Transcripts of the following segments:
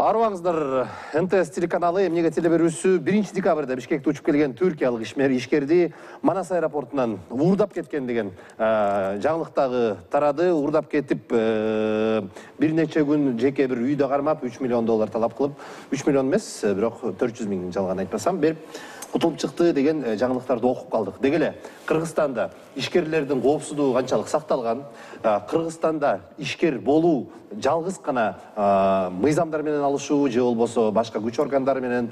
Арваңыздар, НТС телеканалы эмнеге телеберүүсү 1 декабрда Бишкекте учуп келген түркиялык ишкерди Манас аэропортунан уурдап кеткен деген жаңылыктагы тарады. Уурдап кетип бир нече күн жеке бир үйдө кармап 3 миллион доллар талап кылып, 3 миллион эмес, бирок 400 миң жалган айтпасам берип кутулуп чыкты деген жаңылыктарды окуп калдык. Деги эле Кыргызстанда ишкерлердин коопсуздугу канчалык сакталган, Кыргызстанда ишкер болуу жалгыз гана мыйзамдар менен алышуу же болбосо башка күч органдары менен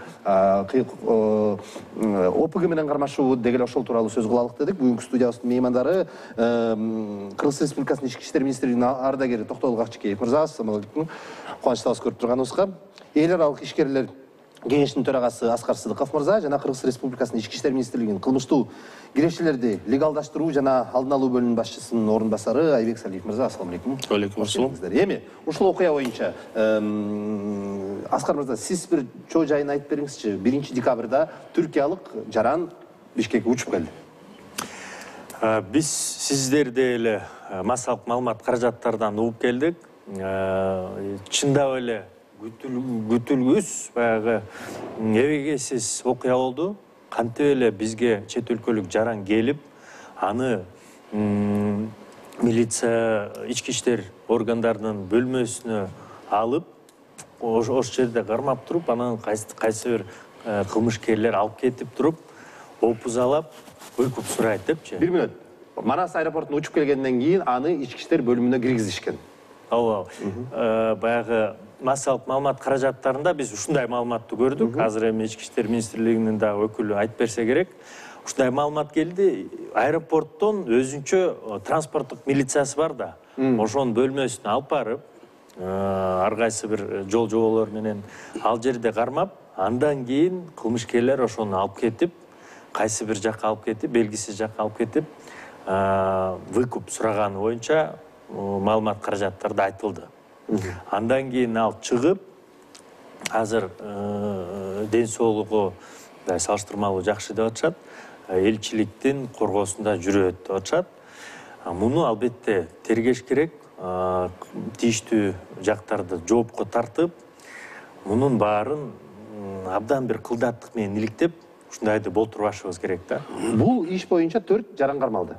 ОПГ менен кармашуу деги эле ошол тууралуу сөз кылалык дедик. Бүгүнкү студиябыздын меймандары Кыргыз Республикасынын Ички иштер министрлигинин ардагери Токтогул Акчекеев мырза. Ассаламу алейкум. Кубанычтабыз көрүп турганыбызга. Эл аралык ишкерлер Кеңештин төрагасы Аскар Сыдыков мырза жана Кыргыз Республикасынын Ички иштер министрлигинин кылмыштуу кирешелерди легалдаштыруу жана алдын алуу бөлүмүнүн башчысынын орун басары Айбек Салиев мырза. Ассаламу алейкум. Алейкум ассалам. Эми ушул окуя боюнча Аскар мырза, сиз бир чоо жайын айтып бериңизчи. 1 декабрда түркиялык жаран Бишкекке учуп келди. Биз сиздерди эле массалык маалымат каражаттардан угуп келдик. Чындап эле күтүлгүс баягы эбегейсиз окуя болду. Кантип эле бизге чет өлкөлүк жаран келип, аны милиция, ички иштер органдарынын бөлмөсүнө алып, ошол жерде кармап туруп, анан кайсы бир кылмышкерлер алып кетип туруп, опузалап, өкүп сурайт депчи. 1 мүнөт. Манас аэропортуна учуп келгенден кийин аны ички иштер бөлүмүнө киргизишкен. Ооба. Баягы массалык маалымат каражаттарында биз ушундай маалыматты көрдүк. Азыр эми Ички иштер министрлигинин да өкүлү айтып берсе керек. Ушундай маалымат келди. Аэропорттон өзүнчө транспорттук милициясы бар да. Ошонун бөлмөсүнө алып барып, ар кайсы бир жол жоболор менен ал жерде кармап, андан кийин кылмышкерлер ошону алып кетип, кайсы бир жакка алып кетип, белгисиз жакка алып кетип, выкуп сураганы боюнча маалымат каражаттарда айтылды. Андан кийин ал чыгып, азыр ден соолугу салыштырмалуу жакшы деп атышат. Элчиликтин коргоосунда жүрөт деп атышат. Муну албетте тергеш керек, тийиштүү жактарды жоопко тартып, мунун баарын абдан бир кылдаттык менен иликтеп, ушундайды болтурбашыбыз керек да. Бул иш боюнча 4 жаран кармалды.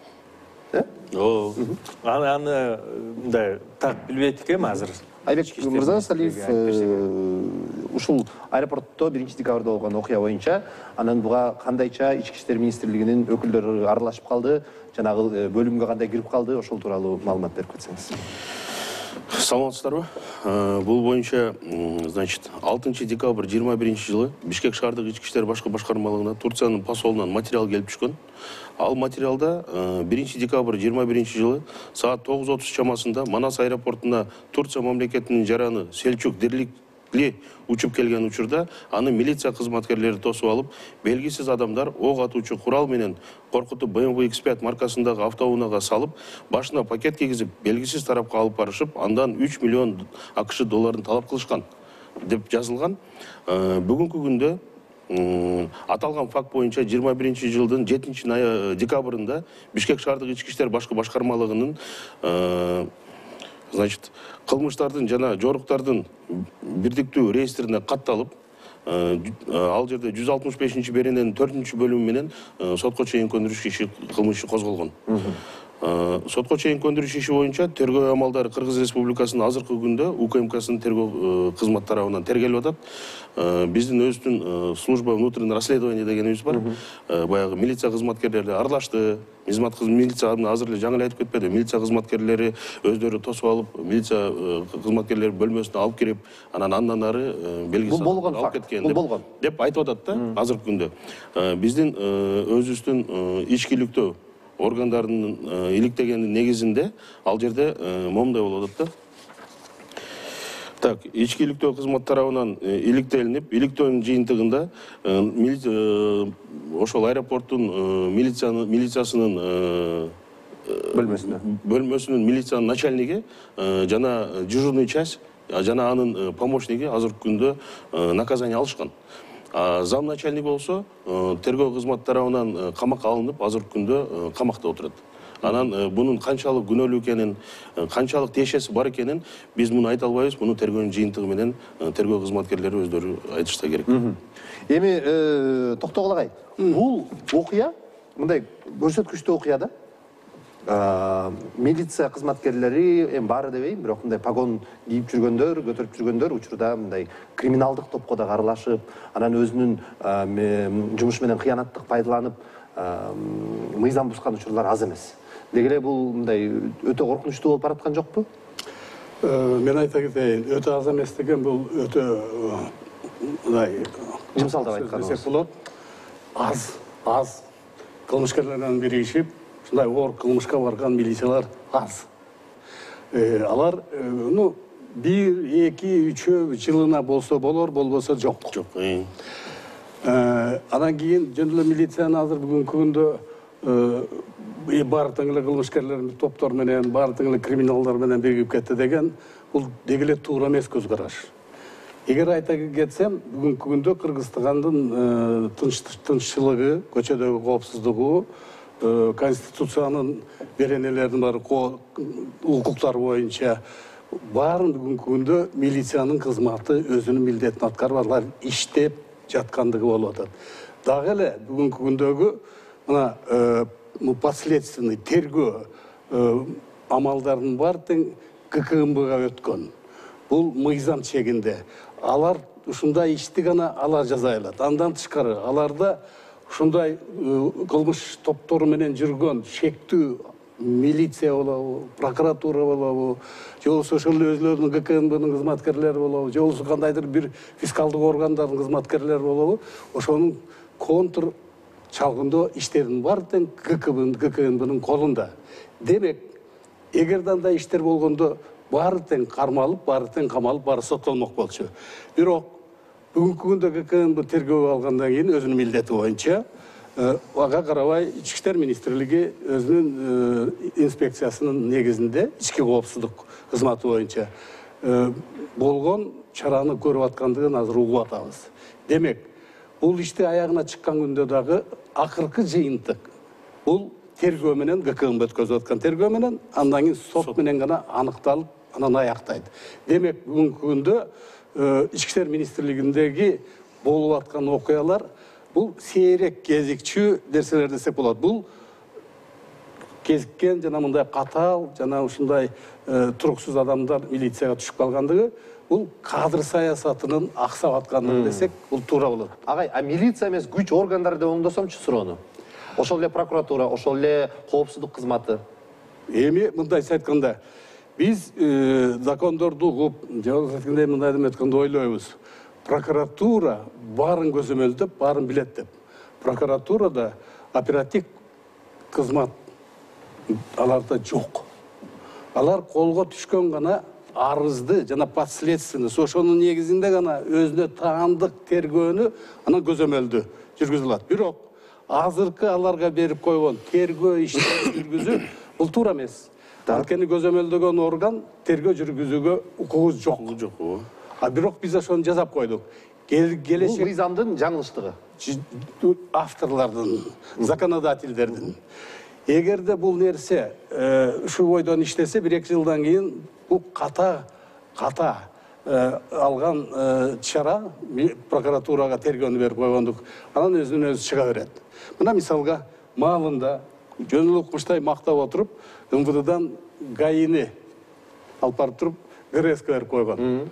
Аны мындай так билбейт экем азыр. Айбек мырза, Салиев ушул аэропортто 1 декабрда болгон окуя боюнча анан буга кандайча Ички иштер министрлигинин өкүлдөрү аралашып калды, жанагы бөлүмгө кандай кирип калды, ошол тууралуу маалымат берип кетсеңиз. Саламатсыздарбы? Бул боюнча, значит, 6 декабрь 21 жылы Бишкек шаардык ички иштер башкы башкармалыгына Турциянын посолунан материал келип түшкөн. Ал материалда 1 декабрь 21 жылы саат 9:30 чамасында Манас аэропортуна Турция мамлекетинин жараны Селчук Дирликли учуп келген учурда аны милиция кызматкерлери тосуп алып, белгисиз адамдар ок атуучу курал менен коркутуп BMW X5 маркасындагы автоунаага салып, башына пакет кийгизип, белгисиз тарапка алып барышып, андан 3 миллион АКШ долларын талап кылышкан деп жазылган. Бүгүнкү күндө аталган факт боюнча 21 жылдын 7 декабрында Бишкек шаардык ички иштер башкы башкармалыгынын значит, кылмыштардын жана жоруктардын бирдиктүү реестрине катталып, ал жерде 165 берененин 4 бөлүмү менен сотко чейин көндүрүш иши кылмыш козголгон. Сотко чейин көндүрүш иши боюнча тергөө амалдары Кыргыз Республикасынын азыркы күндө УКМКсынын тергөө кызмат тарабынан тергелип атат. Биздин өзүбүздүн служба внутреннего расследования дегенибиз бар. Баягы милиция кызматкерлери аралашты. Милиция азыр эле жаңы эле айтып кетпеди. Милиция кызматкерлери өздөрү тосуп алып, милиция кызматкерлери бөлмөсүнө алып кирип, андан ары белгисиз алып кеткен деп айтып атат да азыркы күндө. Биздин өзүбүздүн ичкиликтөө органдарынын иликтегенин негизинде ал жерде момундай болуп атат да. Так, ичкиликтөө кызмат тарабынан иликтелинип, иликтөөнүн жыйынтыгында ошол аэропорттун милициясынын бөлмөсүнүн милициянын начальниги жана дежурный часть жана анын помощниги азыркы күндө наказание алышкан. Зам начальник болсо тергөө кызмат тарабынан камакка алынып, азыркы күндө камакта отурат. Анан bunun канчалык күнөөлүү экенин, канчалык тиешеси бар экенин биз муну айта албайбыз. Муну тергөөнүн жыйынтыгы менен тергөө кызматкерлери өздөрү айтышса керек. Эми токтогул агай, бул окуя мындай көрсөткүчтүү окуя да. Милиция кызматкерлери эми баары дебейм, бирок мындай погон кийип жүргөндөр, көтөрүп жүргөндөр учурда мындай криминалдык топко да аралашып, анан өзүнүн жумушу менен кыянаттык пайдаланып мыйзам бускан учурлар аз эмес. Деги эле бул мындай өтө коркунучтуу болуп бараткан жокпу? Мен айта кетейин, өтө аз эмес деген бул өтө мындай Мисалдап айтканыбыз болот. Аз кылмышкерлер менен биригишип, ушундай оор кылмышка барган милициялар аз. Алар ну 1-2-3 жылына болсо болор, болбосо жок. Анан кийин жөн эле милицияны азыр бүгүнкү күндө баардык эле кылмышкерлер топтор менен, баардык эле криминалдар менен биригип кетти деген бул деги эле туура эмес көз караш. Эгер айта кетсем, бүгүнкү күндө Кыргызстандын тынччылыгы, көчөдөгү коопсуздугу, конституциянын беренелеринин баары укуктар боюнча баарын бүгүнкү күндө милициянын кызматы өзүнүн милдетин аткарып алар иштеп жаткандыгы болуп атат. Дагы эле бүгүнкү күндөгү мына последственный тергөө амалдарынын баары тең ККМБга өткөн. Бул мыйзам чегинде. Алар ушундай ишти гана алар жаза алат. Андан тышкары аларда ушундай кылмыш топтору менен жүргөн шектүү милиция болобу, прокуратура болобу, же болбосо ошол өзлөрүнүн ККМБнын кызматкерлери болобу, же болбосо кандайдыр бир фискалдык органдардын кызматкерлери болобу, ошонун контр чалгындоо иштеринин баары тең ККМБнын колунда. Демек, эгерде андай иштер болгондо баары тең кармалып, баары тең камалып, баары соттолмок болчу. Бирок бүгүнкү күндө ККМБ тергөө алгандан кийин өзүнүн милдети боюнча ага карабай Ички иштер министрлиги өзүнүн инспекциясынын негизинде ички коопсуздук кызматы боюнча болгон чараны көрүп аткандыгын азыр угуп атабыз. Демек, бул ишти аягына чыккан күндө дагы акыркы жыйынтык бул тергөө менен ККМБ өткөзүп аткан тергөө менен андан кийин сот менен гана аныкталып, анан аяктайт. Демек, бүгүнкү күндө Ички иштер министрлигиндеги болуп аткан окуялар бул сейрек кезикчүү нерселер десек болот. Бул кезиккен жана мындай катаал жана ушундай туруксуз адамдар милицияга түшүп калгандыгы бул кадр саясатынын аксап аткандыгы десек бул туура болот. Агай, милиция эмес күч органдары деп оңдосомчу суроону. Ошол эле прокуратура, ошол эле коопсуздук кызматы. Эми мындайча айтканда, биз закондорду угуп, же болбосо айткандай мындай деп айтканда ойлойбуз. Прокуратура баарын көзөмөлдөп, баарын билет деп. Прокуратурада оператив кызмат аларда жок. Алар колго түшкөн гана арызды жана последственный, ошонун негизинде гана өзүнө таандык тергөөнү анан көзөмөлдү жүргүзүп алат. Бирок азыркы аларга берип койгон тергөө иштерин жүргүзүү бул туура эмес. Анткени көзөмөлдөгөн орган тергөө жүргүзүүгө укугу жок. Бирок биз ошону жасап койдук. Келечек Бул мыйзамдын жаңылыштыгы. Авторлордун, законодательдердин. Эгерде бул нерсе ушу бойдон иштесе, 1-2 жылдан кийин бул ката алган чара прокуратурага тергөөнү берип койгондук. Анан өзүнөн өзү чыга берет. Мына мисалга маалында жөн эле укмуштай мактап отуруп, МВДдан ГАИни алып барып туруп, ГРСК берип койгон.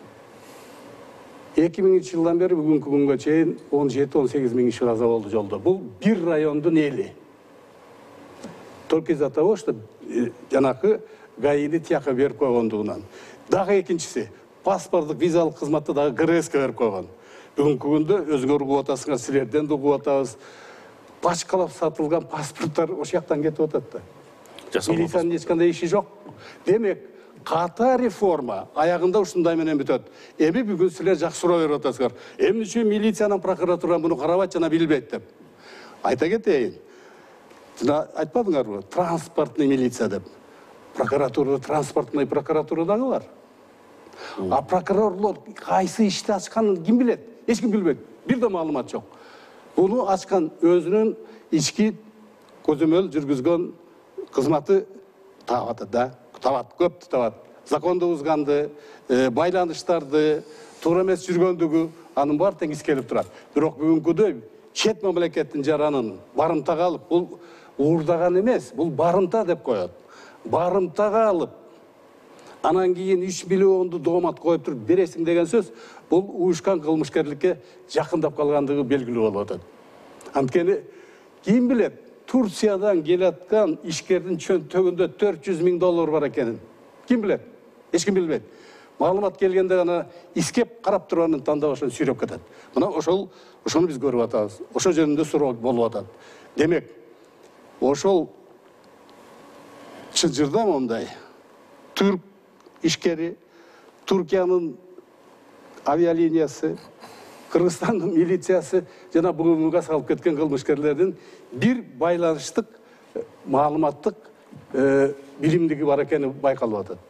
2000 жылдан бери бүгүнкү күнгө чейин 17-18 миң киши каза болду жолдо. Бул бир райондун эли. Только из-за того, что жанакы ГАИни тияка берип койгондугунан. Дагы экинчиси, паспорттук визалык кызматты дагы ГРСК берип койгон. Бүгүнкү күндө өзүңөр угуп атасыңар, силерден да угуп атабыз. Башкалап сатылган паспорттор ошол жактан кетип атат да. Милициянын эч кандай иши жок. Демек, ката реформа аягында ушундай менен бүтөт. Эми бүгүн силер жакшы суроо берип атасыңар. Эмне үчүн милициянын прокуратура муну карабайт жана билбейт деп. Айта кетейин. Жана айтпадыңарбы? Транспортный милиция деп. Прокуратура, транспортный прокуратура дагы бар. А прокурорлор кайсы ишти ачканын ким билет? Эч ким билбейт. Бир да маалымат жок. Буну ачкан өзүнүн ички көзөмөл жүргүзгөн кызматы табат да, көп табат. Законду бузганды, байланыштарды, туура эмес жүргөндүгү анын баары тең искелип турат. Бирок бүгүнкүдөй чет мамлекеттин жаранын барымтага алып, бул уурдаган эмес, бул барымта деп коет. Барымтага алып, анан кийин 3 миллионду доомат коюп туруп бересиң деген сөз, бул уюшкан кылмышкерликке жакындап калгандыгы белгилүү болуп атат. Анткени ким билет, Турциядан келаткан ишкердин чөнтөгүндө $400,000 бар экенин. Ким билет? Эч ким билбейт. Маалымат келгенде гана искеп карап турганын тандап ошону сүйрөп кетет. Мына ошону биз көрүп атабыз. Ошол жөнүндө суроо болуп атат. Демек, ошол чыжырда мондай түрк ишкери, Туркиянын авиалиниясы, Кыргызстандын милициясы жана бугунга салып кеткен кылмышкерлердин бир байланыштык, маалыматтык билимдиги бар экени байкалып атат.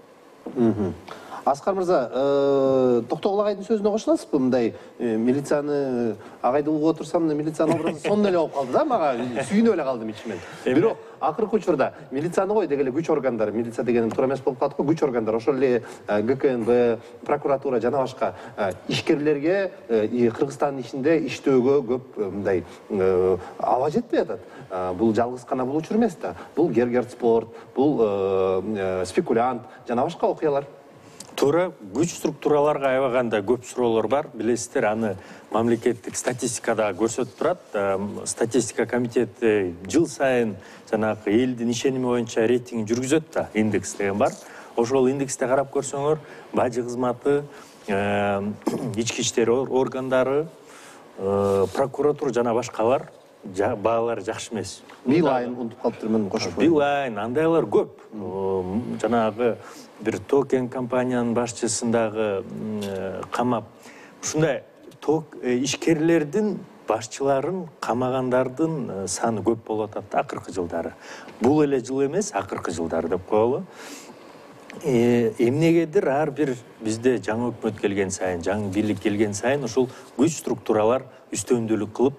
Аскар мырза, Токтогул агайдын сөзүнө кошуласызбы? Мындай милицияны агайды угуп отурсам, милициянын образы сонун эле болуп калды да, мага сүйүнүп эле калдым ичимен. Бирок акыркы учурда милицияны кой деги эле күч органдары, милиция дегеним туура эмес болуп калат го, күч органдары, ошол эле ГКНБ, прокуратура жана башка ишкерлерге Кыргызстандын ичинде иштөөгө көп мындай аба жетпей атат. Бул жалгыз гана бул учур эмес да. Бул гергерт спорт, бул спекулянт жана башка окуялар. Туура, күч структураларга аябаганда көп суроолор бар. Билесиздер, аны мамлекеттик статистикада көрсөтүп турат. Статистика комитети жыл сайын жанагы элдин ишеними боюнча рейтинг жүргүзөт да, индекс деген бар. Ошол индексте карап көрсөңөр, бажы кызматы, ички иштер органдары, прокуратура жана башкалар баалары жакшы эмес. Билайн унутуп калыптырмын, кошуп. Билайн, андайлар көп. Жанагы бир токен компаниянын башчысындагы камап. Ушундай ишкерлердин башчыларын камагандардын саны көп болуп атат акыркы жылдары. Бул эле жыл эмес, акыркы жылдары деп коелу. Эмнегедир ар бир бизде жаңы өкмөт келген сайын, жаңы бийлик келген сайын ушул күч структуралар үстөмдүүлүк кылып,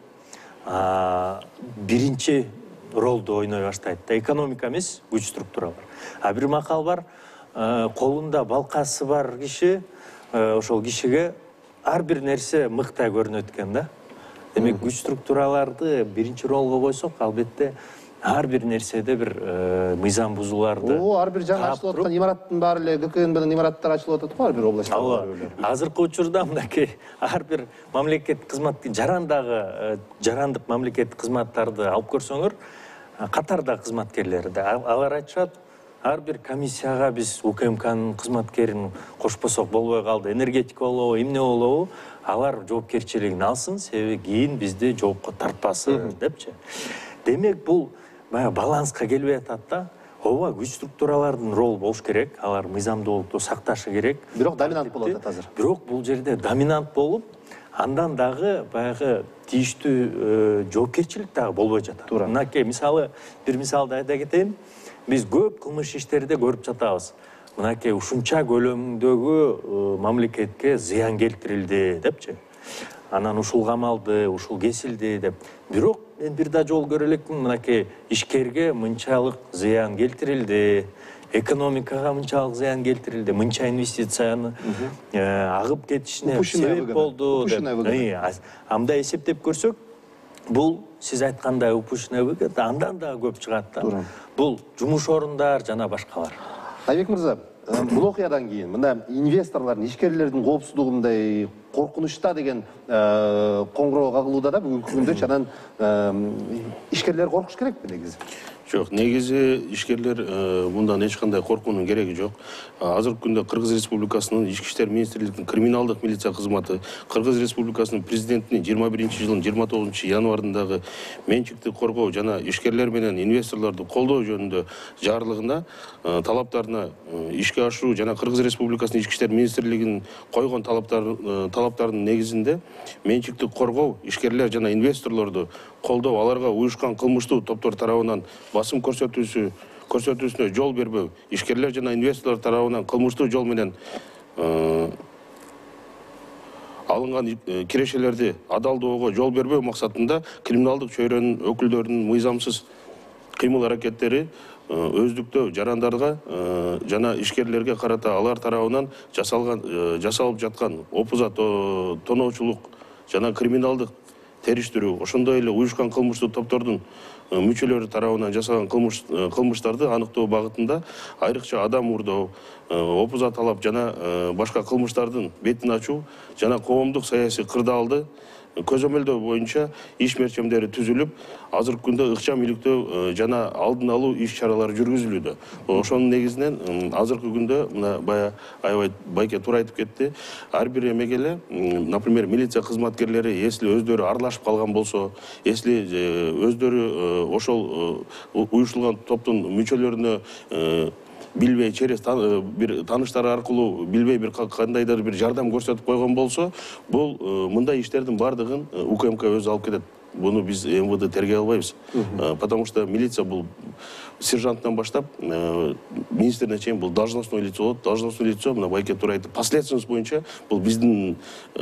биринчи ролду ойной баштайт да. Экономика эмес, күч структуралар. Бир макал бар, колунда балкасы бар киши, ошол кишиге ар бир нерсе мыктай көрүнөт экен да. Демек, күч структураларды биринчи ролго койсок, албетте ар бир нерседе бир мыйзам бузууларды. Ар бир жаңы ачылып аткан имараттын баары эле ГКНБнын имараттары ачылып атат го, ар бир областта. Азыркы учурда мынакей ар бир мамлекеттик кызматтын жарандык мамлекеттик кызматтарды алып көрсөңөр, катарда кызматкерлери да алар айтышат, ар бир комиссияга биз УКМКнын кызматкерин кошпосок болбой калды, энергетика болобу, эмне болобу, алар жоопкерчилигин алсын, себеби кийин бизди жоопко тартпасын депчи. Демек, бул баланска келбей атат да. Ооба, күч структуралардын ролу болуш керек, алар мыйзамдуулукту сакташы керек. Бирок доминант болуп атат азыр. Бирок бул жерде доминант болуп, андан дагы баягы тийиштүү жоопкерчилик дагы болбой жатат. Мынакей, мисалы, бир мисалды айта кетейин. Биз көп кылмыш иштерде көрүп жатабыз. Мынакей ушунча көлөмүндөгү мамлекетке зыян келтирилди депчи. Анан ушул камалды, ушул кесилди деп. Бирок мен бир да жол көрө элекмин, мынакей ишкерге мынчалык зыян келтирилди, экономикага мынчалык зыян келтирилди, мынча инвестицияны агып кетишине себеп болду деп. Анда эсептеп көрсөк, бул сиз айткандай упущенный выгод андан да көп чыгат да. Бул жумуш орундар жана башкалар. Айбек мырза, бул окуядан кийин мында инвесторлордун, ишкерлердин коопсуздугу мындай коркунучта деген коңгуроо кагылууда да бүгүнкү күндө. Анан ишкерлер коркуш керекпи негизи? Жок, негизи ишкерлер мындан эч кандай коркуунун кереги жок. Азыркы күндө Кыргыз Республикасынын Ички иштер министрлигинин криминалдык милиция кызматы, Кыргыз Республикасынын президентинин 21-жылдын 29-январындагы менчикти коргоо жана ишкерлер менен инвесторлорду колдоо жөнүндө жарлыгына талаптарына ишке ашыруу жана Кыргыз Республикасынын Ички иштер министрлигинин койгон талаптарынын негизинде менчикти коргоо, ишкерлер жана инвесторлорду колдоо, аларга уюшкан кылмыштуу топтор тарабынан басым көрсөтүүсүнө жол бербөө, ишкерлер жана инвесторлор тарабынан кылмыштуу жол менен алынган кирешелерди адалдоого жол бербөө максатында криминалдык чөйрөнүн өкүлдөрүнүн мыйзамсыз кыймыл аракеттери өздүктөө жарандарга жана ишкерлерге карата алар тарабынан жасалып жаткан опуза тоноочулук жана криминалдык териштирүү, ошондой эле уюшкан кылмыштуу топтордун мүчөлөрү тарабынан жасалган кылмыштарды аныктоо багытында айрыкча адам уурдоо, опуза талап жана башка кылмыштардын бетин ачуу жана коомдук саясий кырдаалды көзөмөлдөө боюнча иш мерчемдери түзүлүп, азыркы күндө ыкчам иликтөө жана алдын алуу иш чаралары жүргүзүлүүдө. Ошонун негизинен азыркы күндө мына бая аябай байке туура айтып кетти. Ар бир эмеге эле, например, милиция кызматкерлери если өздөрү аралашып калган болсо, если өздөрү ошол уюштурулган топтун мүчөлөрүнө билбей через бир тааныштары аркылуу билбей бир кандайдыр бир жардам көрсөтүп койгон болсо, бул мындай иштердин баардыгын УКМК өзү алып кетет. Буну биз МВД тергей албайбыз. Потому что милиция бул сержанттан баштап министрине чейин бул должностной лицо болот. Должностной лицо мына байке туура айтты. Последственность боюнча бул биздин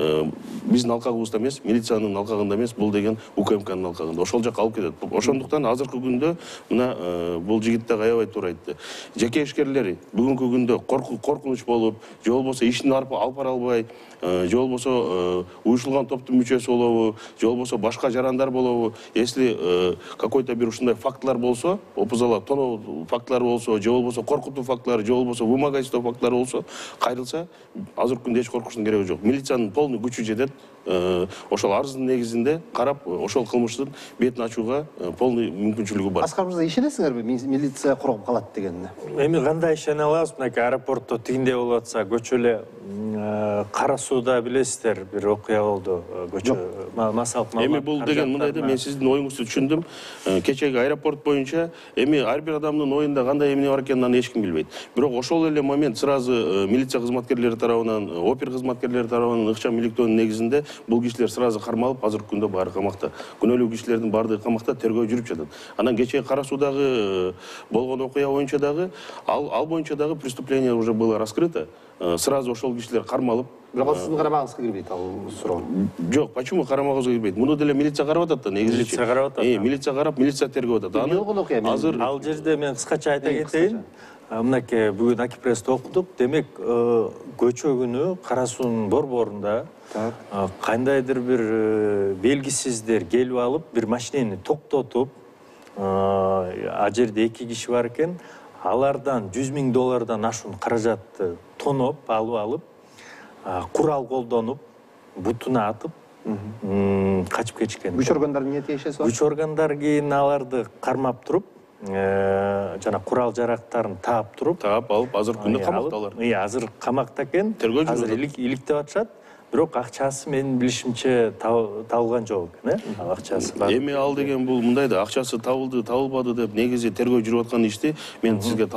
алкагыбызда эмес, милициянын алкагында эмес, бул деген УКМКнын алкагында. Ошол жака алып кетет. Ошондуктан азыркы күндө мына бул жигит да аябай туура айтты. Жеке ишкерлер бүгүнкү күндө коркунуч болуп, же болбосо ишин алып бара албай, же болбосо уюштурулган топтун мүчөсү болобу, же болбосо башка жарандар болобу, если какой-то бир ушундай фактылар болсо, опузалар тоноо фактылары болсо, же болбосо коркутуу фактылары, же болбосо вымогательство фактылары болсо, кайрылса, азыркы күндө эч коркуштун кереги жок. Милициянын полный күчү жетет. Ошол арыздын негизинде карап, ошол кылмыштын бетин ачууга полный мүмкүнчүлүгү бар. Аскар мырза, ишенесиңерби милиция коргоп калат дегенине? Эми кандай ишене алабыз? Мынакей аэропортто тигиндей болуп атса, көчө эле Кара Сууда билесиздер, бир окуя болду. Көчө масалык маалымат. Эми бул деген мындай да, мен сиздин оюңузду түшүндүм. Кечеги аэропорт боюнча эми ар бир адамдын оюнда кандай эмне бар экенин аны эч ким билбейт. Бирок ошол эле момент сразу милиция кызматкерлери тарабынан, опер кызматкерлери тарабынан ыкчам иликтөөнүн негизинде бул кишилер сразу кармалып, азыркы күндө баары камакта. Күнөөлүү кишилердин баардыгы камакта, тергөө жүрүп жатат. Анан кечеги Кара Суудагы болгон окуя боюнча дагы, ал боюнча дагы преступление уже было раскрыто. Сразу ошол кишилер кармалып. Бирок сиздин карамагыңызга кирбейт ал суроо. Жок, почему карамагыбызга кирбейт? Муну деле милиция карап атат да, негизи. Милиция карап атат. Милиция карап, милиция тергеп атат. Эмне болгон окуя? Азыр ал жерде мен кыскача айта кетейин. Мынакей бүгүн Акипрессте окудук. Демек, көчө күнү Кара Суунун борборунда кандайдыр бир белгисиздер келип алып, бир машинени токтотуп, а жерде 2 киши бар экен. Алардан $100,000 ашуун каражатты тоноп, алып, курал колдонуп, бутуна атып, качып кетишкен. Күч органдары эмне тиешеси бар? Күч органдар кийин аларды кармап туруп, жана курал жарактарын таап туруп, алып, азыр күндө камакта алар. Азыр камакта экен. Тергөө жүрүп Азыр иликтеп атышат. Бирок акчасы менин билишимче табылган жок экен, ал акчасы. Эми ал деген бул мындай да, акчасы табылды, табылбады деп негизи тергөө жүрүп аткан ишти мен сизге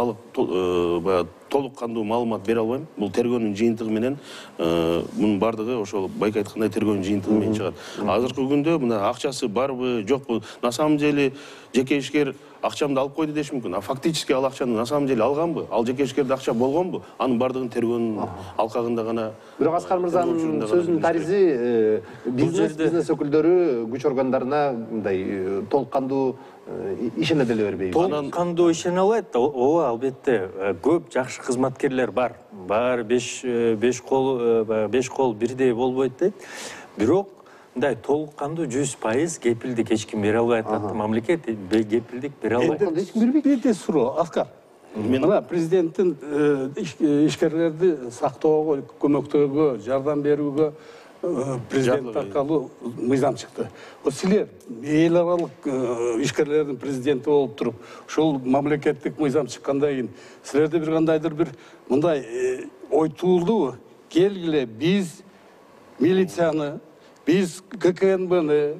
толук кандуу маалымат бере албайм. Бул тергөөнүн жыйынтыгы менен, мунун баардыгы ошол байке айткандай тергөөнүн жыйынтыгы менен чыгат. Азыркы күндө мына акчасы барбы, жокпу? На самом деле жеке ишкер акчамды алып койду деш мүмкүн. А фактически ал акчаны на самом деле алганбы? Ал жеке ишкерде акча болгонбу? Анын баардыгын тергөөнүн алкагында гана. Бирок Аскар мырзанын сөзүнүн таризи бизнес өкүлдөрү күч органдарына мындай толук кандуу ишене деле бербейби. Толук кандуу ишене албайт да. Ооба, албетте, көп жакшы кызматкерлер бар. Баары 5 кол бирдей болбойт дейт. Бирок мындай толук кандуу 100% кепилдик эч ким бере албайт. Мамлекет кепилдик бере албайт. Эч ким бербейт. Бирде суроо, Аскар. Мына президенттин ишкерлерди сактоого, көмөктөөгө, жардам берүүгө президент аркылуу мыйзам чыкты. Силер эл аралык ишкерлердин президенти болуп туруп, ушул мамлекеттик мыйзам чыккандан кийин силерде бир кандайдыр бир мындай ой туулдубу? Келгиле биз милицияны, биз ККНБны,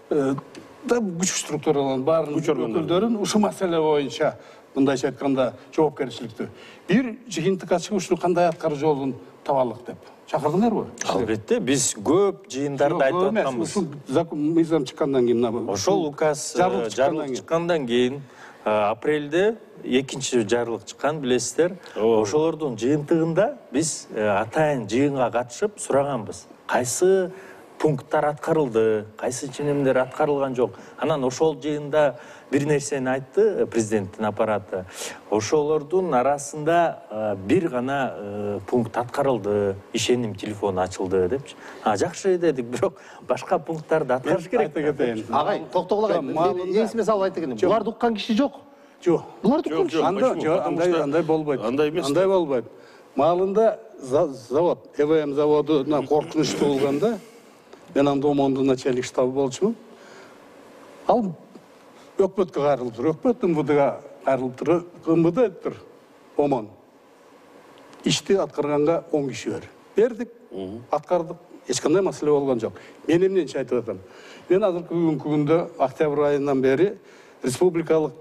күч структураларын баарын өкүлдөрүн ушул маселе боюнча мындайча айтканда жоопкерчиликтүү бир жыйынтыкка чыгып ушуну кандай аткаруу жолун табалык деп чакырдыңарбы? Албетте, биз көп жыйындарды айтып атканбыз. Ушул мыйзам чыккандан кийин, ошол указ жарлык чыккандан кийин апрелде экинчи жарлык чыккан, билесиздер. Ошолордун жыйынтыгында биз атайын жыйынга катышып сураганбыз. Кайсы пункттар аткарылды, кайсы ченемдер аткарылган жок. Анан ошол жыйында бир нерсени айтты президенттин аппараты. Ошолордун арасында бир гана пункт аткарылды, ишеним телефону ачылды депчи. Жакшы дедик, бирок башка пункттарды аткарыш керек. Агай, токтогула агай. Эсиме салып айта кетем. Буларды уккан киши жок. Жок. Буларды уккан киши. Андай болбойт. Андай эмес. Андай болбойт. Малында завод, ЭВМ заводуна коркунучтуу болгондо, мен анда ОМОНдун начальник штабы болчумун. Ал өкмөткө кайрылып тур, өкмөт МВДга кайрылып тур, МВД айтыптыр, ОМОН. Ишти аткарганга 10 киши бер. Бердик, аткардык, эч кандай маселе болгон жок. Мен эмнечи айтып атам. Мен азыркы бүгүнкү күндө октябрь айынан бери республикалык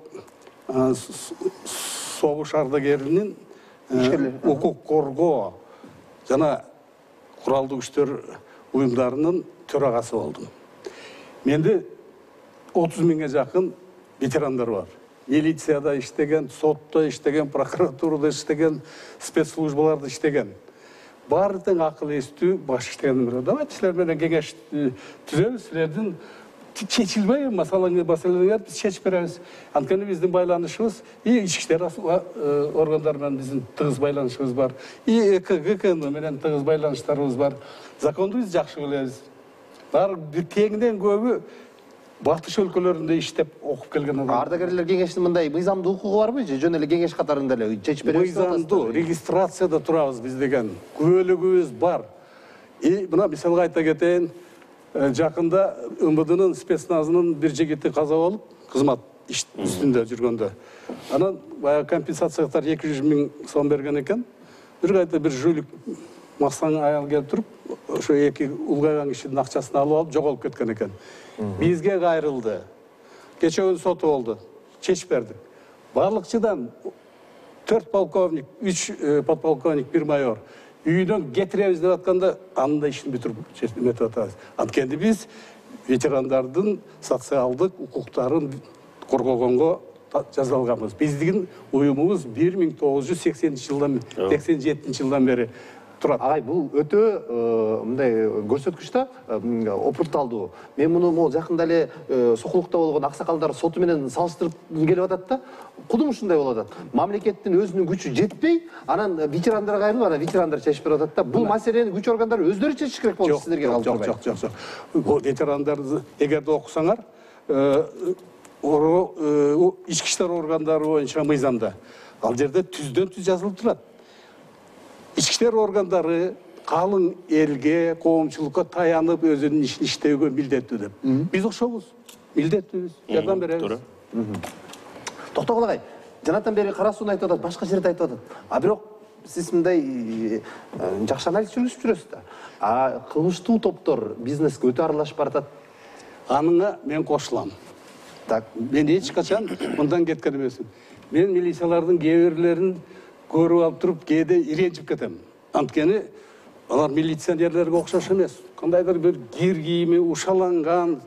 согуш ардагеринин укук коргоо жана куралдуу күчтөр уюмдарынын төрагасы болдум. Менде 30 миңге жакын ветерандар бар. Милицияда иштеген, сотто иштеген, прокуратурада иштеген, спецслужбаларда иштеген. Баары тең акыл эстүү баш иштеген бирөө. Давайте силер менен кеңеш түзөбүз, силердин чечилбей маселелерди биз чечип беребиз. Анткени биздин байланышыбыз ички иштер органдары менен биздин тыгыз байланышыбыз бар. ГК менен тыгыз байланыштарыбыз бар. Законду биз жакшы билебиз. Баары кеңинен көбү батыш өлкөлөрүндө иштеп окуп келген адам. Ардагерлер кеңештин мындай мыйзамдуу укугу барбы же жөн эле кеңеш катарында эле чечип беребиз? Мыйзамдуу регистрацияда турабыз биз деген күбөлүгүбүз бар. Мына мисалга айта кетейин, жакында МВДнын спецназынын бир жигити каза болуп, кызмат үстүндө жүргөндө. Анан баягы компенсациялар 200 миң сом берген экен. Бир кайта бир жүүлүк максан аял келип туруп, ошо эки улгайган кишинин акчасын алып алып жоголуп кеткен экен. Бизге кайрылды. Кече күнү соту болду. Чечип бердик. Барлыкчыдан 4 полковник, 3 подполковник, 1 майор үйүнөн кетиребиз деп атканда анда ишин бүтүрүп метип атабыз. Анткени биз ветерандардын социалдык укуктарын коргогонго жазалганбыз. Биздин уюмубуз 1987 жылдан бери турат. Агай, бул өтө мындай көрсөткүч да, опурталдуу. Мен муну могу жакында эле Сокулукта болгон аксакалдар соту менен салыштырып келип атат да. Кудум ушундай болуп атат. Мамлекеттин өзүнүн күчү жетпей, анан ветерандарга кайрылып, анан ветерандар чечип берип атат да. Бул маселени күч органдары өздөрү чечиш керек болду сиздерге калып турбайбы? Жок. Ветерандарды эгерде окусаңар, ички иштер органдары боюнча мыйзамда ал жерде түздөн түз жазылып турат. Ички иштер органдары калың элге, коомчулукка таянып өзүнүн ишин иштөөгө милдеттүү деп. Биз окшобуз, милдеттүүбүз, жардам беребиз. Токтогул агай, жанатан бери кара сууну айтып атат, башка жерде айтып атат. Бирок сиз мындай жакшы анализ жүргүзүп жүрөсүз да. Кылмыштуу топтор бизнеске өтө аралашып баратат. Аныңа мен кошулам. Так, мен эч качан мындан кеткен эмесмин. Мен милициялардын кээ бирлерин көрүп алып туруп, кээде иренчип кетем. Анткени алар милиционерлерге окшош эмес. Кандайдыр бир кир кийими ушаланган,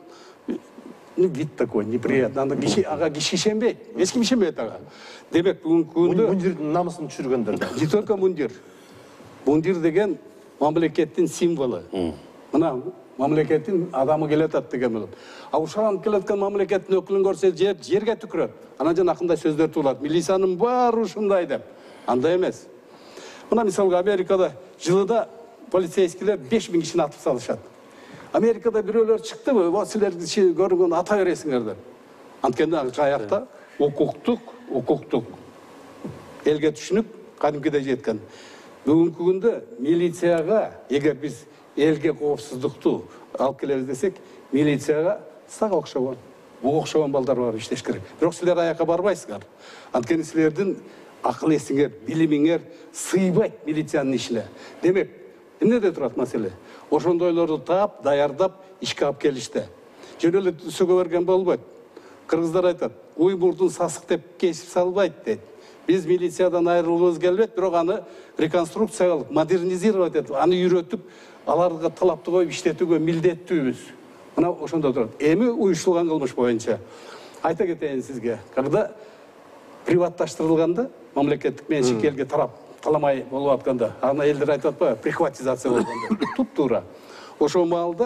вид такой неприятный. Анда киши ишенбейт. Эч ким ишенбейт ага. Демек, бүгүнкү күндө мундирдин намысын түшүргөндөр да. Не только мундир. Мундир деген мамлекеттин символу. Мына мамлекеттин адамы келатат деген болот. Ушаланып келаткан мамлекеттин өкүлүн көрсө жерге түкүрөт. Анан жанакындай сөздөр туулат. Милициянын баары ушундай деп. Андай эмес. Мына мисалга Америкада жылда полицейскилер 5000 кишини атып салышат. Америкада бирөөлөр чыктыбы, силер көргөн ата бересиңер деп. Анткени каякта укуктук элге түшүнүп кадимкидей жеткен. Бүгүнкү күндө милицияга, эгер биз элге коопсуздукту алып келебиз десек, милицияга сага окшогон, буга окшогон балдар бар иштеш керек. Бирок силер аяка барбайсыңар. Анткени силердин акыл эсиңер, билимиңер сыйбайт милициянын ишине. Демек, эмнеде турат маселе? Ошондойлорду таап, даярдап, ишке алып келиште. Жөн эле сөөгө берген болбойт. Кыргыздар айтат, уймурдун сасык деп кесип салбайт дейт. Биз милициядан айрылгыбыз келбейт, бирок аны реконструкция кылып, модернизировать этип, аны үйрөтүп, аларга талапты коюп иштетүүгө милдеттүүбүз. Мына ошондо турат. Эми уюштурулган кылмыш боюнча айта кетейин сизге. Когда приватташтырылганда, мамлекеттик менчик элге тарап таламай болуп атканда, ана элдер айтып атпайбы, прихватизация болгондо. Туп-туура. Ошол маалда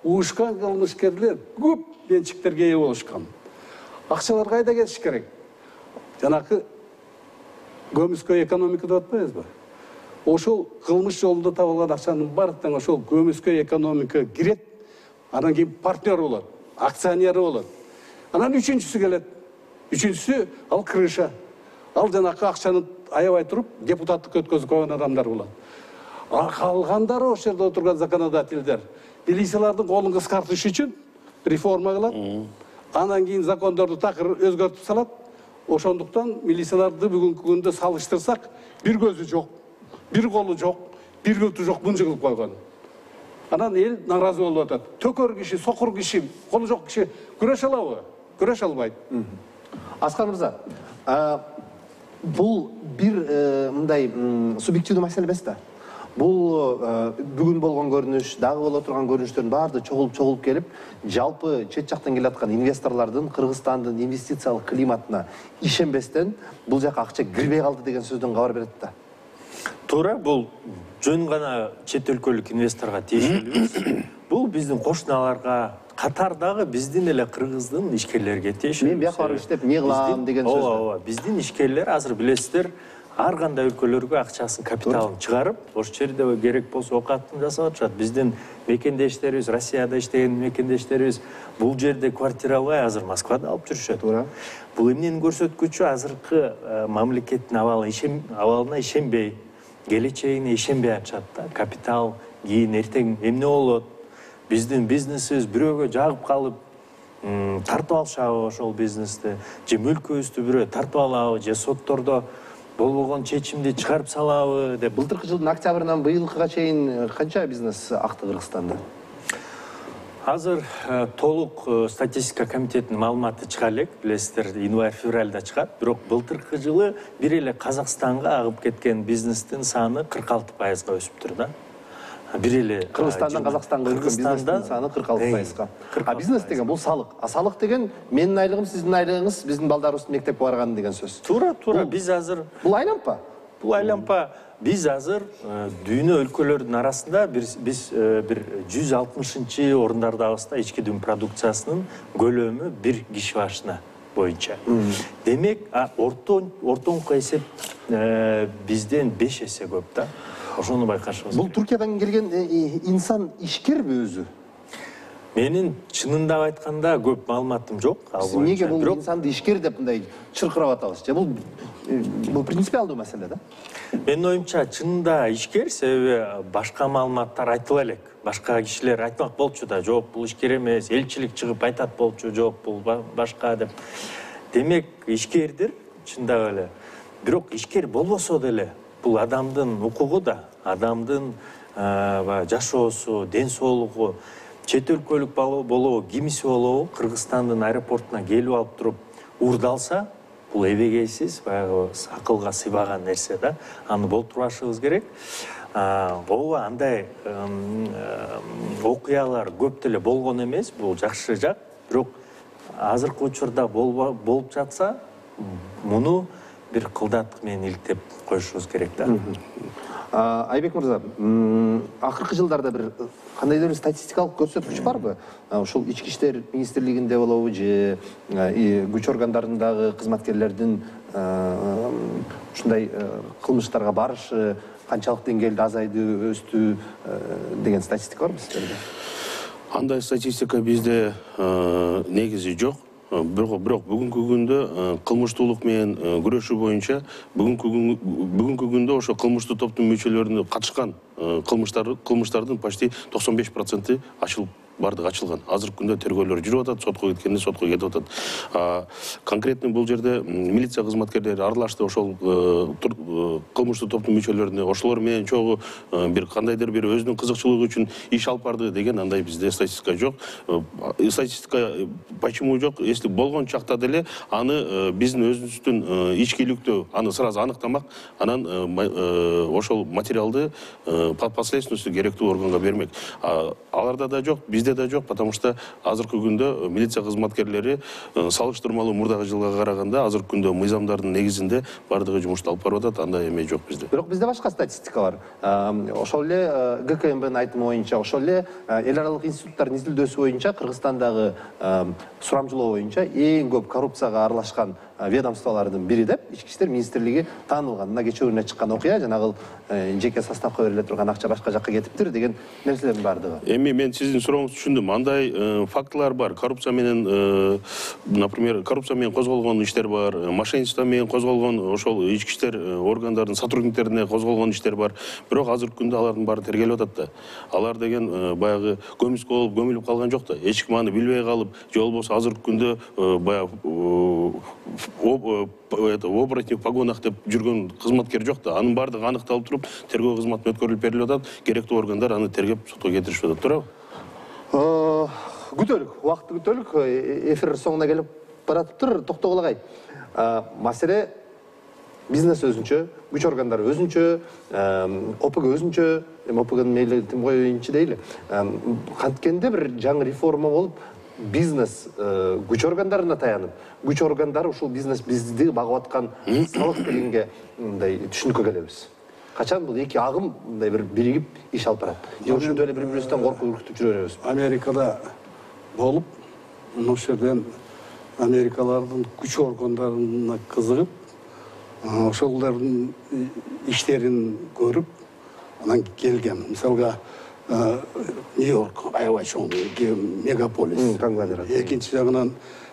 уушкан кылмышкерлер көп менчиктерге ээ болушкан. Акчалар кайда кетиш керек? Жанакы көмүскө экономика деп атпайбызбы? Ошол кылмыш жолунда табылган акчанын баардыгын ошол көмүскө экономика кирет, анан кийин партнер болот, акционері болот. Анан үчүнчүсү келет. Үчүнчүсү ал крыша. Ал жанакы акчаны аябай туруп депутаттык өткөзүп койгон адамдар болот. Калгандары ошол жерде отурган законодательдер милициялардын колун кыскартыш үчүн реформа кылат. Анан кийин закондорду такыр өзгөртүп салат. Ошондуктан милицияларды бүгүнкү күндө салыштырсак, бир көзү жок, бир колу жок, бир буту жок мынча кылып койгон. Анан эл наразы болуп атат. Төкөр киши, сокур киши, колу жок киши күрөшө алабы? Күрөшө албайт. Аскар мырза, бул бир мындай субъективдүү маселе эмес да. Бул бүгүн болгон көрүнүш, дагы боло турган көрүнүштөрдүн баардыгы чогулуп келип, жалпы чет жактан келе аткан инвесторлордун Кыргызстандын инвестициялык климатына ишенбестен бул жака акча кирбей калды деген сөздөн кабар берет да. Туура, бул жөн гана чет өлкөлүк инвесторго тиешелүү эмес. Бул биздин кошуналарга, катардагы биздин эле кыргыздын ишкерлерге тиешелүү. Мен бияка барып иштеп, эмне кылам деген сөз. Ооба, биздин ишкерлер азыр билесиздер, ар кандай өлкөлөргө акчасын, капиталын чыгарып, ошол жерде керек болсо окатын жасап атышат. Биздин мекендештерибиз, Россияда иштеген мекендештерибиз бул жерде квартира албай азыр Москвада алып жүрүшөт. Туура. Бул эмненин көрсөткүчү? Азыркы мамлекеттин абалына ишенбей, келечегине ишенбей атышат да. Капитал кийин эртең эмне болот? Биздин бизнесибиз бирөөгө жагып калып, тартып алышабы ошол бизнести, же мүлкүбүздү бирөө тартып алабы, же соттордо болбогон чечимди чыгарып салабы деп. Былтыркы жылдын октябрынан быйылкыга чейин канча бизнес акты Кыргызстанда? Азыр толук статистика комитетинин маалыматы чыга элек, билесиздер, январь-февралда чыгат. Бирок былтыркы жылы бир эле Казакстанга агып кеткен бизнестин саны 46%га өсүптүр да. Бир эле Кыргызстандан Казакстанга өткөн бизнестин саны 46%га. А бизнес деген бул салык. А салык деген менин айлыгым, сиздин айлыгыңыз, биздин балдарыбыздын мектепке барганы деген сөз. Туура, биз азыр Бул айланпа? Бул айланпа. Биз азыр дүйнө өлкөлөрдүн арасында биз бир 160-чы орундардабыз да, ички дүң продукциясынын көлөмү бир киши башына боюнча. Демек, ортоңку эсеп бизден 5 эсе көп да. Ошону байкашыбыз. Бул Туркиядан келген инсан ишкерби өзү? Менин чынында айтканда көп маалыматым жок. Эмнеге бул инсанды ишкер деп мындай чыркырап атабыз? Же бул принципиалдуу маселе да? Менин оюмча чынында ишкер, себеби башка маалыматтар айтыла элек. Башка кишилер айтмак болчу да, жок, бул ишкер эмес, элчилик чыгып айтат болчу, жок, бул башка деп. Демек, ишкердир чындап эле. Бирок ишкер болбосо деле, бул адамдын укугу да, адамдын жашоосу, ден соолугу, чет өлкөлүк болобу, кимиси болобу, Кыргызстандын аэропортуна келип алып туруп уурдалса, бул эбегейсиз, баягы акылга сыйбаган нерсе да. Аны болтурбашыбыз керек. Ооба, андай окуялар көп деле болгон эмес, бул жакшы жак. Бирок азыркы учурда болуп жатса, муну бир кылдат менен иликтеп коюшубуз керек да. Айбек мырза, акыркы жылдарда бир кандайдыр статистикалык көрсөткүч барбы? Ушул ички иштер министрлигинде болобу же күч органдарындагы кызматкерлердин ушундай кылмыштарга барышы канчалык деңгээлде азайды, өстү деген статистика барбы сиздерде? Андай статистика бизде негизи жок. Бирок бүгүнкү күндө кылмыштуулук менен күрөшүү боюнча бүгүнкү күндө ошо кылмыштуу топтун мүчөлөрүнө катышкан кылмыштардын почти 95% ачылып бардыгы ачылган. Азыркы күндө тергөөлөр жүрүп атат, сотко кеткенде сотко кетип атат. Конкретно бул жерде милиция кызматкерлери аралашты ошол кылмыштуу топтун мүчөлөрүнө, ошолор менен чогуу бир кандайдыр бир өзүнүн кызыкчылыгы үчүн иш алып барды деген андай бизде статистика жок. Статистика почему жок? Если болгон чакта деле аны биздин өзүбүздүн ичкиликтөө аны сразу аныктамак, анан ошол материалды последственности керектүү органга бермек. Аларда да жок. Бизде бизде да жок, потому что азыркы күндө милиция кызматкерлери салыштырмалуу мурдагы жылга караганда азыркы күндө мыйзамдардын негизинде бардыгы жумушту алып барып атат, андай эме жок бизде. Бирок бизде башка статистика бар. Ошол эле ГКМБнын айтымы боюнча, ошол эле эл аралык институттардын изилдөөсү боюнча Кыргызстандагы сурамжылоо боюнча эң көп коррупцияга аралашкан ведомстволордун бири деп Ички иштер министрлиги таанылган. Мына кечүүрүнө чыккан окуя жанагы жеке составка бериле турган акча башка жакка кетиптир деген нерселердин бардыгы. Эми мен сиздин сурооңузду түшүндүм. Андай фактылар бар. Коррупция менен, например, коррупция менен козголгон иштер бар, мошенничество менен козголгон ошол ички иштер органдарынын сотрудниктерине козголгон иштер бар. Бирок азыркы күндө алардын баары тергелип атат да. Алар деген баягы көмүскө болуп көмүлүп калган жок да. Эч ким аны билбей калып, же болбосо азыркы күндө баягы оборотник в погонах деп жүргөн кызматкер жок да. Анын баардыгы аныкталып туруп, тергөө кызматына өткөрүлүп берилип атат. Керектүү органдар аны тергеп сотко кетиришип атат, туурабы? Күтөлүк, убакытты күтөлүк. Эфир соңуна келип баратыптыр. Токтогулагай. Маселе бизнес өзүнчө, күч органдары өзүнчө, ОПГ өзүнчө, ОПГнын мейли тим коюнчу дейли. Канткенде бир жаңы реформа болуп, бизнес күч органдарына таянып, күч органдары ушул бизнес бизди багып аткан салык дегенге мындай түшүнүккө келебиз. Качан бул эки агым мындай бир биригип иш алып барат? Же ошондой эле бири-бирибизден коркуп үркүтүп жүрө беребиз? Америкада болуп, ошол жерден Америкалардын күч органдарына кызыгып, ошолордун иштерин көрүп, анан келген. Мисалга Нью-Йорк, аябай чоң мегаполис. Экинчи жагынан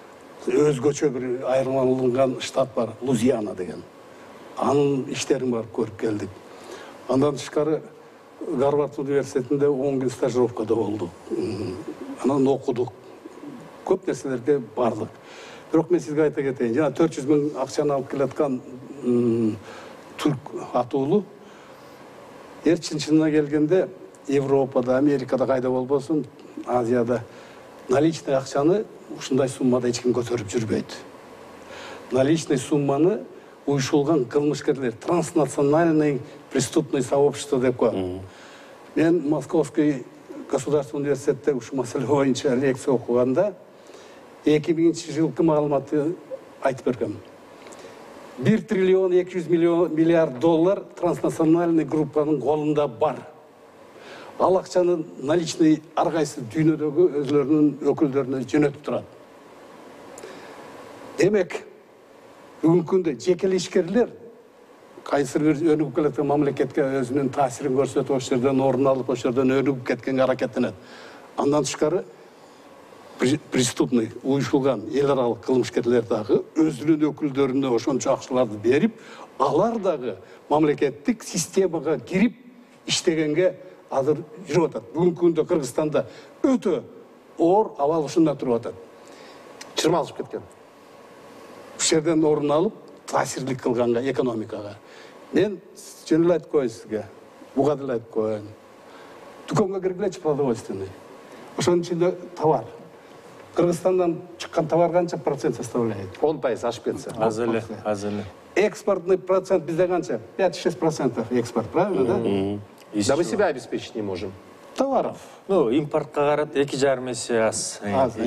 өзгөчө бир айырмаланган штат бар, Лузиана деген. Анын иштерин барып көрүп келдик. Андан тышкары Гарвард университетинде 10 күн стажировкада болдук. Анан окудук. Көп нерселерге бардык. Бирок мен сизге айта кетейин, жана 400 миң акчаны алып келаткан түрк атуулу чынына келгенде Европада, Америкада кайда болбосун, Азияда наличный акчаны ушундай суммада эч ким көтөрүп жүрбөйт. Наличный сумманы уюшулган кылмышкерлер, транснациональный преступный сообщество деп коет. Мен Московский государственный университетте ушу маселе боюнча лекция окуганда 2000 жылкы маалыматты айтып бергем. 1 триллион 200 миллиард доллар транснациональный группанын колунда бар. Ал акчаны наличный ар кайсы дүйнөдөгү өзлөрүнүн өкүлдөрүнө жөнөтүп турат. Демек, бүгүнкү күндө жеке ишкерлер кайсы бир өнүгүп келаткан мамлекетке өзүнүн таасирин көрсөтүп, ошол жерден орун алып, ошол жерден өнүгүп кеткенге аракеттенет. Андан тышкары преступный, уюшулган эл аралык кылмышкерлер дагы өзүнүн өкүлдөрүнө ошончо акчаларды берип, алар дагы мамлекеттик системага кирип иштегенге азыр жүрүп атат. Бүгүнкү күндө Кыргызстанда өтө оор абал ушунда туруп атат. Чырмалышып кеткен. Ушул жерден орун алып, таасирлик кылганга, экономикага. Мен жөн эле айтып коеюн сизге. Буга деле айтып коеюн. Дүкөнгө киргилечи продовольственный. Ошонун ичинде товар. Кыргызстандан чыккан товар канча процент составляет? 10% ашып кетсе. Аз эле. Экспортный процент бизде канча? 5-6% экспорт, правильно, да? Да мы себя обеспечить не можем. Товаров. Ну, импортко карап 2,5 эсе аз.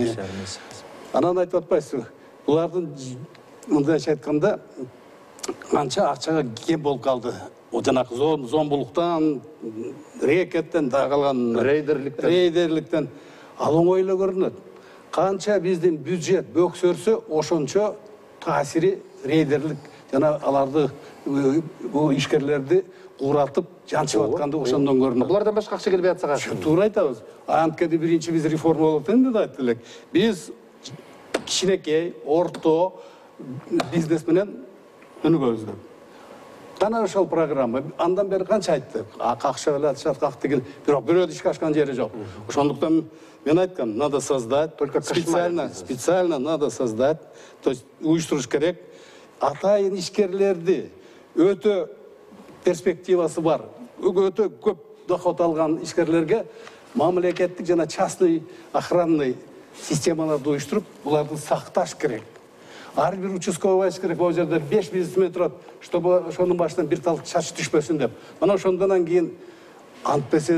Анан айтып атпайсызбы? Булардын мындайча айтканда канча акчага кем болуп калды. Жанагы зомбулуктан, рекеттен, дагы калган рейдерликтен ал оңой эле көрүнөт. Канча биздин бюджет бөксөрсө, ошончо таасири рейдерлик жана аларды бул ишкерлерди кууратып, жанчып атканды ошондон көрүнөт. Булардан башка акча келбей атса качты. Туура айтабыз. Анткени биринчи биз реформа болуп атат деп айтты элек. Биз кичинекей, орто бизнес менен өнүгөбүз деп. Кана ошол программа. Андан бери канча айттык. Акча алышат, как деген, бирок бирөө ишке ашкан жери жок. Ошондуктан мен айткам, надо создать, только специально надо создать, то есть уюштуруш керек. Атайын ишкерлерди өтө перспективасы бар, өтө көп доход алган ишкерлерге мамлекеттик жана частный охранный системаларды уюштуруп, буларды сакташ керек. Ар бир участковый керек, бул жерде 5 бизнесмен турат, чтобы ошонун башынан бир тал чач түшпөсүн деп. Мына ошондон кийин антпесе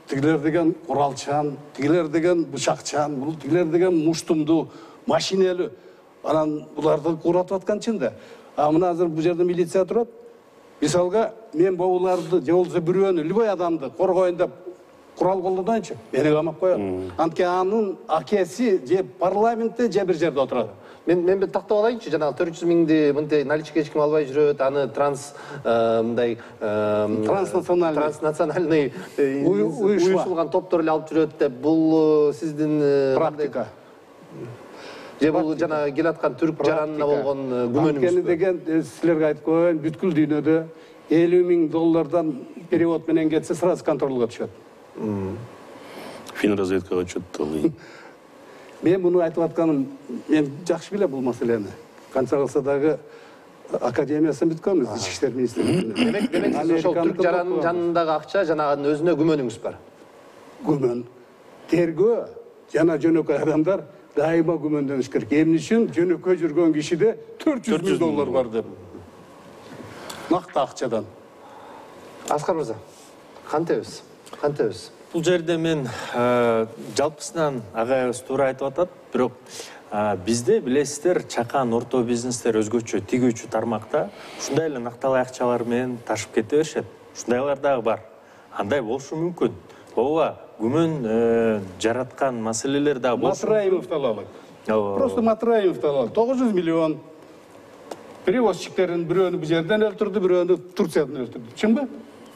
тигилер деген куралчан, тигилер деген бычакчан, бул тигилер деген муштумду, машинелүү. Анан буларды куратып аткан чын да. А мына азыр бул жерде милиция турат. Мисалга, мен боуларды, же болбосо бирөөнү, любой адамды коргоюн деп курал колдонойнчу, мени камап коет. Антке анын акеси же парламентте, же бир жерде отурат. Мен bir тактап алайынчы, жанагы 400 миңди мындай наличка эч ким албай жүрөт, аны мындай транснациональный уюшулган топтор эле алып жүрөт деп, бул сиздин Практика. же бул жана келаткан түрк жаранына болгон күмөнүңүз? Анткени деген силерге айтып коеюн, бүткүл дүйнөдө 50 миң доллардан перевод менен кетсе, сразу контролго түшөт. Финразведкага чөттү. Мен буну айтып атканым, мен жакшы билем бул маселени. Канча кылса дагы академиясын бүткөнбүз, ички иштер министрлигинин. Демек сиз ошол түрк жаранынын жанындагы акча жанагынын өзүнө күмөнүңүз бар. Күмөн. Тергөө жана жөнөкөй адамдар дайыма күмөндөнүш керек. Эмне үчүн жөнөкөй жүргөн кишиде 400 миң доллар бар деп. Накты акчадан. Аскар мырза, кантебиз? Бул жерде мен жалпысынан агайыбыз туура айтып атат, бирок бизде билесиздер чакан орто бизнестер өзгөчө тигүүчү тармакта ушундай эле накталай акчалар менен ташып кете беришет. Ушундайлар дагы бар. Андай болушу мүмкүн. Ооба, күмөн жараткан маселелер дагы болушу. Матраимовду алалы. Просто Матраимовду алалы. 900 миллион. Перевозчиктердин бирөөнү бу жерден өлтүрдү, бирөөнү Турциядан өлтүрдү. Чынбы?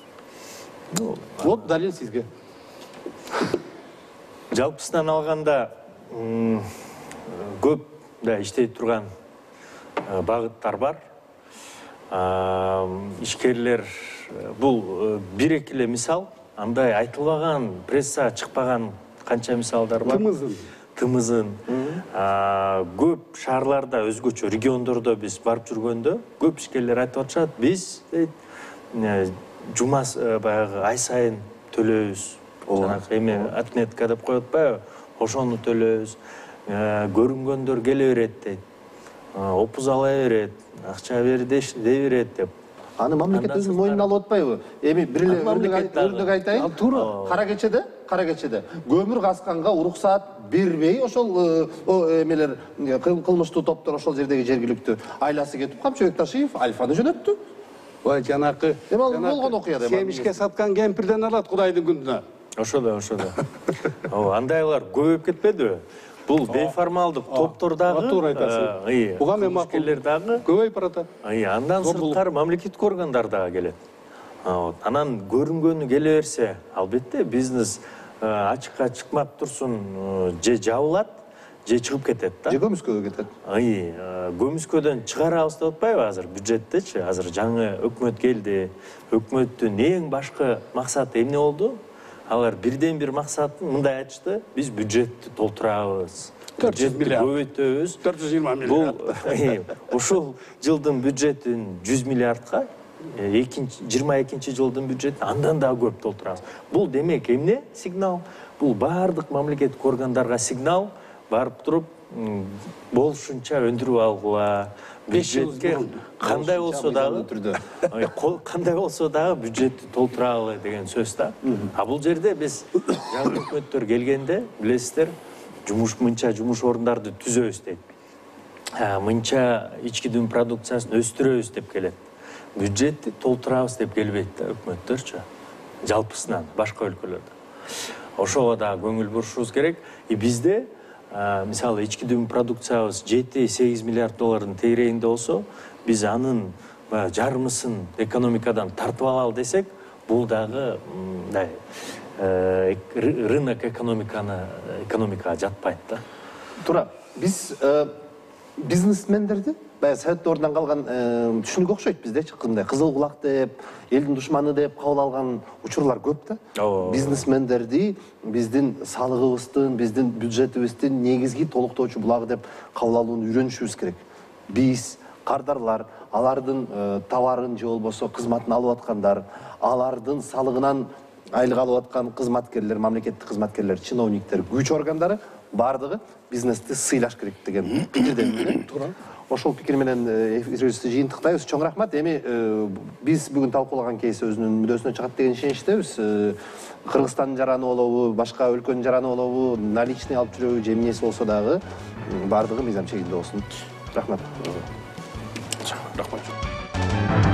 Вот далил сизге. Жалпысынан алганда көп да иштей турган багыттар бар. Ишкерлер бул бир-эки эле мисал, андай айтылбаган, прессага чыкпаган канча мисалдар бар. Тымызын. Көп шаарларда, өзгөчө региондордо биз барып жүргөндө, көп ишкерлер айтып атышат, биз жумас баягы ай сайын төлөбүз. Жанагы эме отметка деп коет атпайбы? Ошону төлөбүз. Көрүнгөндөр келе берет дейт. Опуз ала берет, акча бери берет деп. Аны мамлекет өзүнүн мойнуна алып атпайбы? Эми бир эле өрнөк айтайын. Туура. Кара кечеде көмүр касканга уруксаат бербей, ошол эмелер кылмыштуу топтор ошол жердеги жергиликтүү айласы кетип, Камчыбек Ташиев Альфаны жөнөттү. Ой, жанакы болгон окуя деп. Семишке саткан кемпирден алат Кудайдын күнүнө. Ошодо. Андайлар көбөйүп кетпедиби? Бул бейформалдык топтор дагы, туура айтасың. Буга мен макул дагы көбөйүп баратат. Андан сырткары мамлекеттик органдар дагы келет. Анан көрүнгөнү келе берсе, албетте бизнес ачыкка чыкмак турсун, же жабылат, же чыгып кетет да. Же көмүскөгө кетет. Көмүскөдөн чыгарабыз деп атпайбы азыр бюджеттечи? Азыр жаңы өкмөт келди. Өкмөттүн эң башкы максаты эмне болду? Алар бирден бир максатын мындай айтышты: биз бюджетти толтурабыз. 400 миллиард. Көбөйтөбүз. 420 миллиард. Ушул жылдын бюджетин 100 миллиардка, 22 жылдын бюджетин андан дагы көп толтурабыз. Бул демек эмне сигнал? Бул баардык мамлекеттик органдарга сигнал, барып туруп болушунча өндүрүп алгыла. Бюджетке кандай болсо дагы бюджетти толтуралы деген сөз да. Бул жерде биз жаңы өкмөттөр келгенде билесиздер, мынча жумуш орундарды түзөбүз дейт. Мынча ички дүң продукциясын өстүрөбүз деп келет. Бюджетти толтурабыз деп келбейт да өкмөттөрчү. Жалпысынан башка өлкөлөрдө. Ошого да көңүл бурушубуз керек. Бизде мисалы ички дүң продукциябыз 7-8 миллиард доллардын тегерегинде болсо, биз анын жарымысын экономикадан тартып алалы десек, бул дагы рынок экономикага жатпайт да. Туура. Биз бизнесмендерди баягы совет дорунан калган түшүнүк окшойт биздечи, кандай кызыл кулак деп, элдин душманы деп кабыл алган учурлар көп да. Бизнесмендерди биздин салыгыбыздын, биздин бюджетибиздин негизги толуктоочу булагы деп кабыл алууну үйрөнүшүбүз керек. Биз кардарлар алардын товарын же болбосо кызматын алып аткандар, алардын салыгынан айлык алып аткан кызматкерлер, мамлекеттик кызматкерлер, чиновниктер, күч органдары бардыгы бизнести сыйлаш керек деген пикирдемин. ошол пикир менен эфирибизди жыйынтыктайбыз. Чоң рахмат. Эми биз бүгүн талкуулаган кейс өзүнүн мүддөсүнө чыгат деген ишеничтебиз. Кыргызстандын жараны болобу, башка өлкөнүн жараны болобу, наличный алып жүрөбү, же эмнеси болсо дагы баардыгы мыйзам чегинде болсун. Рахмат. Рахмат.